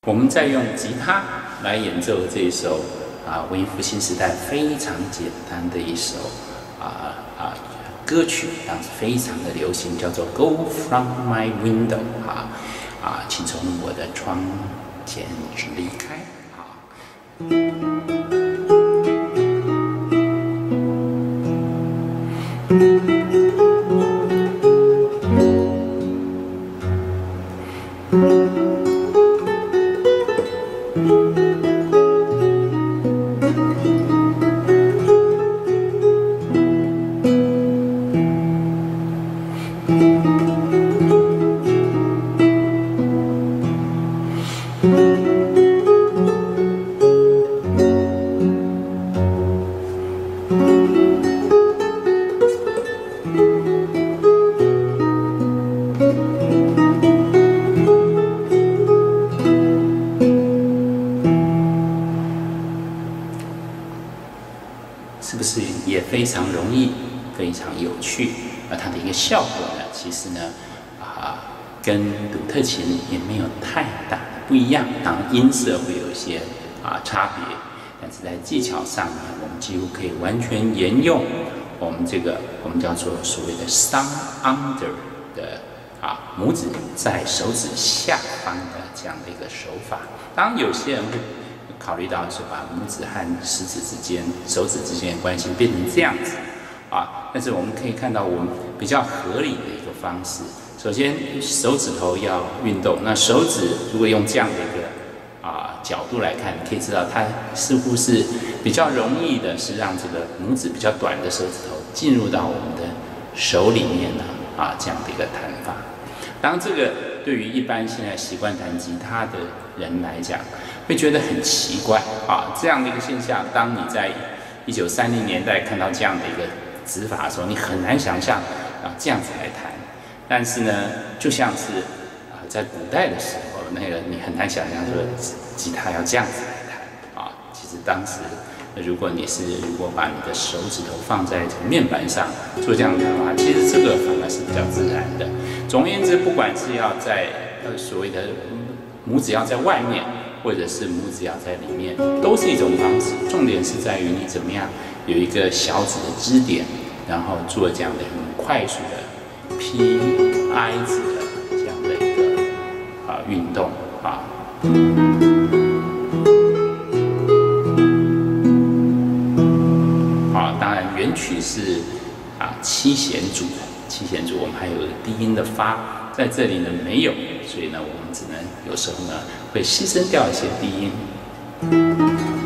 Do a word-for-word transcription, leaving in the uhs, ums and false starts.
我们再用吉他来演奏这一首啊文艺复兴时代非常简单的一首啊啊歌曲，当时非常的流行，叫做《Go From My Window》啊啊，请从我的窗前离开啊。是不是也非常容易、非常有趣？而它的一个效果呢，其实呢，啊，跟鲁特琴也没有太大的不一样。当然音色会有一些啊差别，但是在技巧上呢，我们几乎可以完全沿用我们这个我们叫做所谓的 thumb under 的啊拇指在手指下方的这样的一个手法。当然有些人会考虑到是把拇指和食指之间、手指之间的关系变成这样子啊，但是我们可以看到我们比较合理的一个方式。首先，手指头要运动，那手指如果用这样的一个啊角度来看，你可以知道它似乎是比较容易的，是让这个拇指比较短的手指头进入到我们的手里面呢啊这样的一个弹法。当然，这个对于一般现在习惯弹吉他的人来讲，会觉得很奇怪啊！这样的一个现象，当你在一九三零年代看到这样的一个指法的时候，你很难想象啊这样子来弹。但是呢，就像是啊在古代的时候，那个你很难想象说吉他要这样子来弹啊。其实当时，如果你是如果把你的手指头放在这个面板上做这样的弹法，其实这个反而是比较自然的。总而言之，不管是要在呃所谓的拇指要在外面，或者是拇指要在里面，都是一种方式。重点是在于你怎么样有一个小指的支点，然后做这样的很快速的 P I 字的这样的一个啊运动啊。啊，当然原曲是啊七弦组的，七弦组我们还有低音的发，在这里呢没有，所以呢我们只能有时候呢会牺牲掉一些低音。